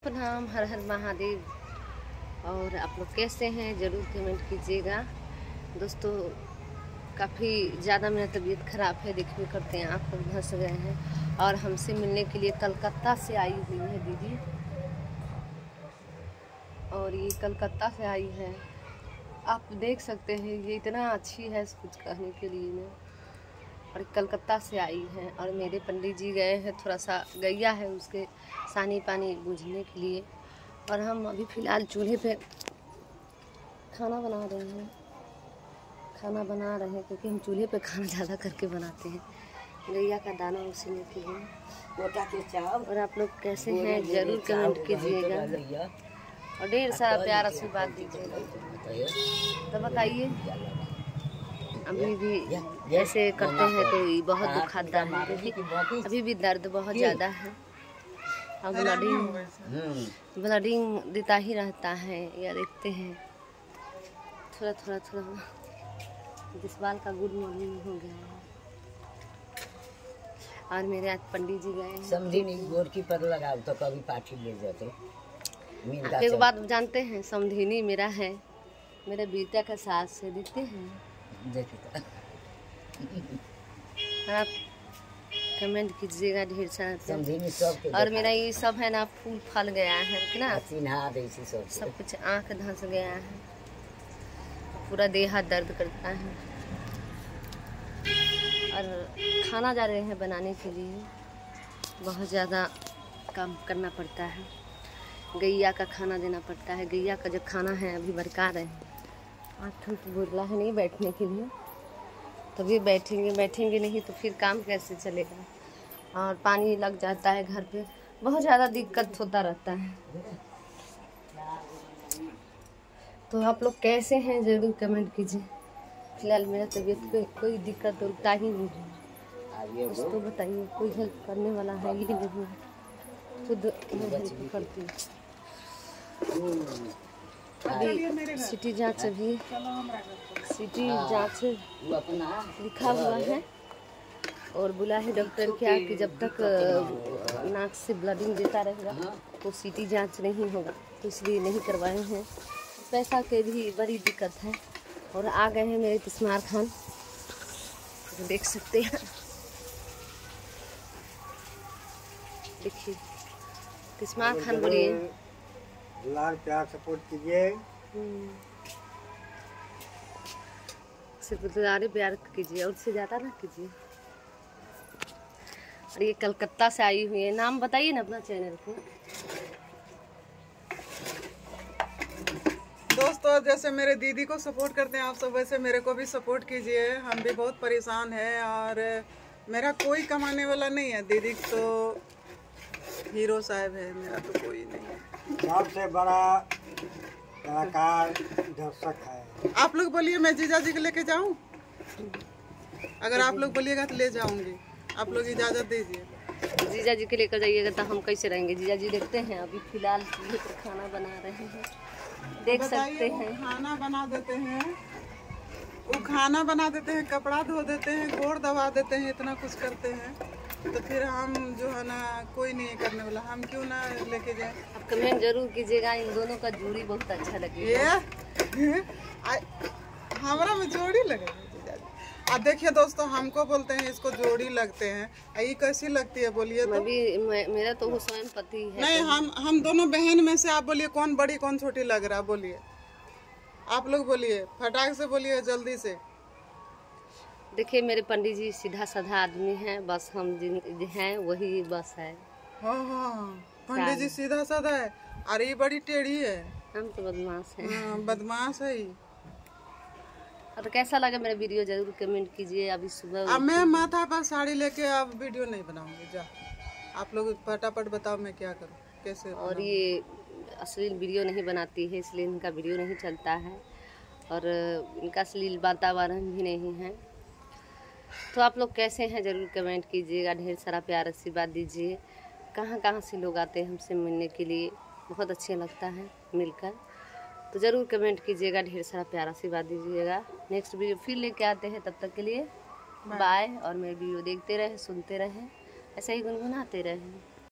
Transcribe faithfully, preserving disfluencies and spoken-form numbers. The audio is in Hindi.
प्रणाम, हर हर महादेव। और आप लोग कैसे हैं ज़रूर कमेंट कीजिएगा। दोस्तों काफ़ी ज़्यादा मेरा तबीयत ख़राब है, देखिए करते हैं आँख धंस गए हैं। और हमसे मिलने के लिए कलकत्ता से आई हुई है दीदी, और ये कलकत्ता से आई है। आप देख सकते हैं ये इतना अच्छी है कुछ कहने के लिए नहीं। और कलकत्ता से आई है। और मेरे पंडित जी गए हैं, थोड़ा सा गैया है उसके सानी पानी बूझने के लिए। और हम अभी फ़िलहाल चूल्हे पे खाना बना रहे हैं खाना बना रहे हैं क्योंकि हम चूल्हे पे खाना ज़्यादा करके बनाते हैं। गैया का दाना उसीने के लिए। और आप लोग कैसे हैं ज़रूर कमेंट कीजिएगा और ढेर सारा प्यार आशीर्वाद दीजिएगा। तो बताइए, अभी भी ऐसे करते हैं तो बहुत दुखाता है, क्योंकि अभी भी दर्द बहुत ज़्यादा है। और ब्लडिंग ब्लडिंग देता ही रहता है। या देखते हैं थोड़ा थोड़ा थोड़ा जिसवाल का गुड मॉर्निंग हो गया है। और मेरे आज पंडित जी गए हैं। समझी नहीं गोर की पर लगाओ तो कभी पाठी ले जाते। एक बात जानते हैं, समधिनी मेरा है, मेरे बेटा का साथ से देते हैं। आप कमेंट कीजिएगा ढेर सारा। और मेरा ये सब है ना, फूल फल गया है कि ना, सब सब कुछ आँख धंस गया है, पूरा देह दर्द करता है। और खाना जा रहे हैं बनाने के लिए, बहुत ज़्यादा काम करना पड़ता है। गैया का खाना देना पड़ता है। गैया का जो खाना है अभी बरका रहे हैं। आज ठूठ बोला है नहीं बैठने के लिए, तभी बैठेंगे बैठेंगे नहीं तो फिर काम कैसे चलेगा। और पानी लग जाता है घर पे, बहुत ज़्यादा दिक्कत होता रहता है। तो आप लोग कैसे हैं ज़रूर कमेंट कीजिए। फिलहाल मेरा तबीयत पे कोई दिक्कत होता ही नहीं है। उसको बताइए, कोई हेल्प करने वाला है ही नहीं, खुद मैं हेल्प करती हूँ। अभी सिटी जांच अभी सिटी जांच लिखा हुआ है और बुला है डॉक्टर क्या कि जब तक नाक से ब्लडिंग देता रहेगा तो सिटी जांच नहीं होगा, तो इसलिए नहीं करवाए हैं। पैसा के भी बड़ी दिक्कत है। और आ गए हैं मेरे तिस्मार खान, तो देख सकते हैं। देखिए तिस्मार खान, बोलिए लाल प्यार सपोर्ट कीजिए, सिर्फ दुलारे प्यार कीजिए और उससे ज़्यादा ना कीजिए। और ये कलकत्ता से आई हुई है। नाम बताइए ना अपना चैनल को। दोस्तों जैसे मेरे दीदी को सपोर्ट करते हैं आप सब, वैसे मेरे को भी सपोर्ट कीजिए। हम भी बहुत परेशान हैं और मेरा कोई कमाने वाला नहीं है। दीदी तो हीरो साहब है, मेरा तो कोई नहीं है। सबसे बड़ा कलाकार दर्शक है। आप लोग बोलिए मैं जीजा जी को लेके जाऊं? अगर आप लोग बोलिएगा तो ले जाऊंगी। आप लोग इजाज़त दीजिए। जीजा जी के लेकर जाइएगा तो हम कैसे रहेंगे। जीजा जी देखते हैं अभी फिलहाल चूल्हे पर खाना बना रहे हैं, देख सकते हैं। खाना बना देते हैं, वो खाना बना देते हैं, कपड़ा धो देते हैं, गोड़ दबा देते हैं, इतना कुछ करते हैं। तो फिर हम जो है ना, कोई नहीं करने वाला, हम क्यों ना लेके जाए। आप कमेंट जरूर कीजिएगा। इन दोनों का जोड़ी बहुत अच्छा लगेगा। हमारा में जोड़ी लगेगा। अब देखिए दोस्तों, हमको बोलते हैं इसको जोड़ी लगते हैं, ये कैसी लगती है बोलिए तो? अभी मेरा तो वो स्वयं पति है। नहीं, हम हम दोनों बहन में से आप बोलिए कौन बड़ी कौन छोटी लग रहा है, बोलिए। आप लोग बोलिए, फटाक से बोलिए, जल्दी से। देखिए मेरे पंडित जी सीधा साधा आदमी हैं, बस हम जिन हैं वही बस है। हाँ हाँ, पंडित जी सीधा साधा है, अरे ये बड़ी टेढ़ी है। हम तो बदमाश हैं। हाँ, बदमाश है ही। और कैसा लगा मेरा वीडियो जरूर कमेंट कीजिए। अभी सुबह अब मैं माथा पर साड़ी लेके अब वीडियो नहीं बनाऊंगी। जा आप लोग फटाफट बताओ मैं क्या करूँ, कैसे। और ये अश्लील वीडियो नहीं बनाती है, इसलिए इनका वीडियो नहीं चलता है। और इनका अश्लील वातावरण भी नहीं है। तो आप लोग कैसे हैं ज़रूर कमेंट कीजिएगा। ढेर सारा प्यार आशीर्वाद दीजिए। कहाँ कहाँ से लोग आते हैं हमसे मिलने के लिए, बहुत अच्छा लगता है मिलकर। तो ज़रूर कमेंट कीजिएगा, ढेर सारा प्यार आशीर्वाद दीजिएगा। नेक्स्ट वीडियो फिर लेके आते हैं, तब तक के लिए बाय। और मेरे वीडियो देखते रहें, सुनते रहें, ऐसे ही गुनगुनाते रहें।